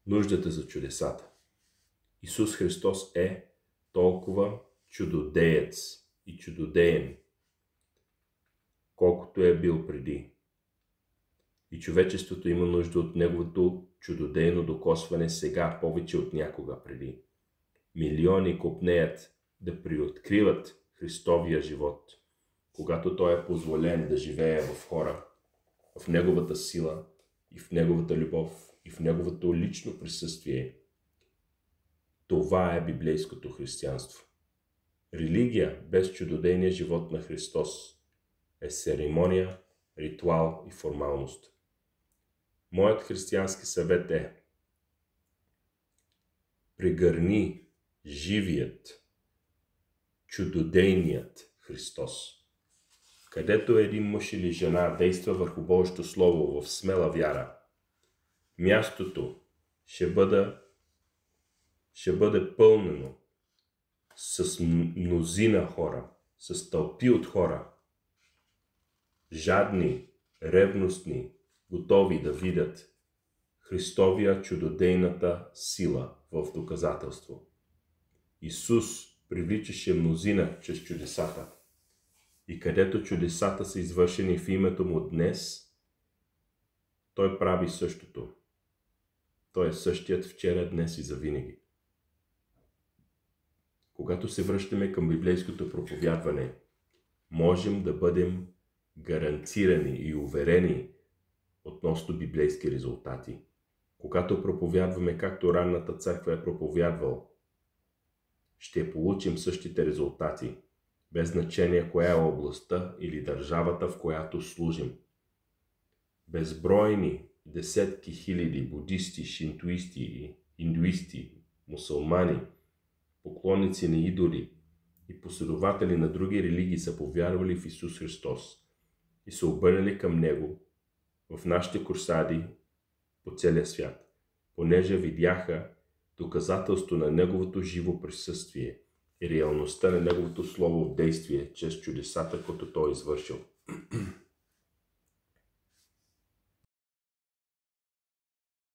нуждата за чудесата. Исус Христос е толкова чудодеец и чудодеен, колкото е бил преди. И човечеството има нужда от неговото чудодейно докосване сега, повече от някога преди. Милиони копнеят да приоткриват Христовия живот, когато Той е позволен да живее в хора, в Неговата сила и в Неговата любов и в Неговото лично присъствие. Това е библейското християнство. Религия без чудодейния живот на Христос е церемония, ритуал и формалност. Моят християнски съвет е: прегърни живият, чудодейният Христос. Където един мъж или жена действа върху Божието Слово в смела вяра, мястото ще бъде пълнено с мнозина хора, с тълпи от хора, жадни, ревностни, готови да видят Христовия чудодейната сила в доказателство. Исус привличаше мнозина чрез чудесата. И където чудесата са извършени в името му днес, Той прави същото. Той е същият вчера, днес и завинаги. Когато се връщаме към библейското проповядване, можем да бъдем гарантирани и уверени относно библейски резултати. Когато проповядваме както ранната църква е проповядвал, ще получим същите резултати, без значение коя е областта или държавата, в която служим. Безбройни десетки хиляди будисти, шинтуисти и индуисти, мусулмани, поклонници на идоли и последователи на други религии са повярвали в Исус Христос и са обърнали към Него в нашите курсади по целия свят, понеже видяха доказателство на Неговото живо присъствие и реалността на Неговото Слово в действие чрез чудесата, които Той извършил.